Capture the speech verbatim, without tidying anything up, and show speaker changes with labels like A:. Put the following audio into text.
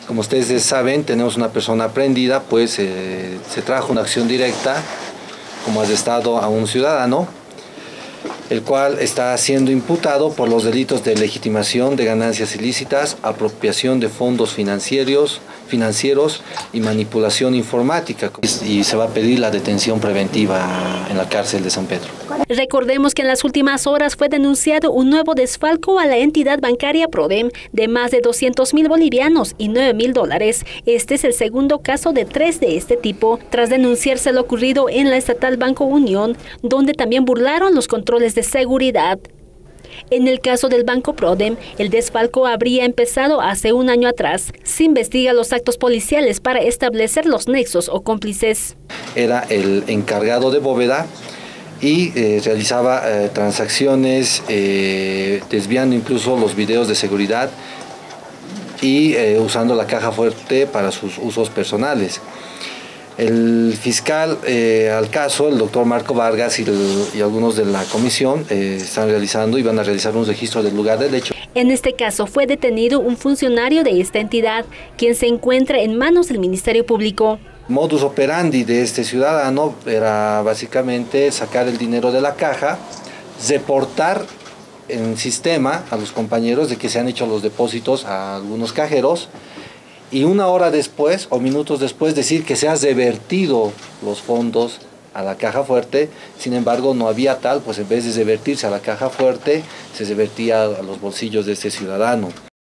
A: Como ustedes saben, tenemos una persona aprehendida, pues eh, se trajo una acción directa como arrestado a un ciudadano, el cual está siendo imputado por los delitos de legitimación de ganancias ilícitas, apropiación de fondos financieros, financieros y manipulación informática. Y se va a pedir la detención preventiva en la cárcel de San Pedro.
B: Recordemos que en las últimas horas fue denunciado un nuevo desfalco a la entidad bancaria Prodem de más de doscientos mil bolivianos y nueve mil dólares. Este es el segundo caso de tres de este tipo, tras denunciarse lo ocurrido en la estatal Banco Unión, donde también burlaron los controles de seguridad. En el caso del Banco Prodem, el desfalco habría empezado hace un año atrás. Se investiga los actos policiales para establecer los nexos o cómplices.
A: Era el encargado de bóveda y eh, realizaba eh, transacciones, eh, desviando incluso los videos de seguridad y eh, usando la caja fuerte para sus usos personales. El fiscal eh, al caso, el doctor Marco Vargas y, el, y algunos de la comisión eh, están realizando y van a realizar un registro del lugar del hecho.
B: En este caso fue detenido un funcionario de esta entidad, quien se encuentra en manos del Ministerio Público.
A: Modus operandi de este ciudadano era básicamente sacar el dinero de la caja, reportar en sistema a los compañeros de que se han hecho los depósitos a algunos cajeros y una hora después o minutos después decir que se han revertido los fondos a la caja fuerte. Sin embargo, no había tal, pues en vez de revertirse a la caja fuerte, se revertía a los bolsillos de este ciudadano.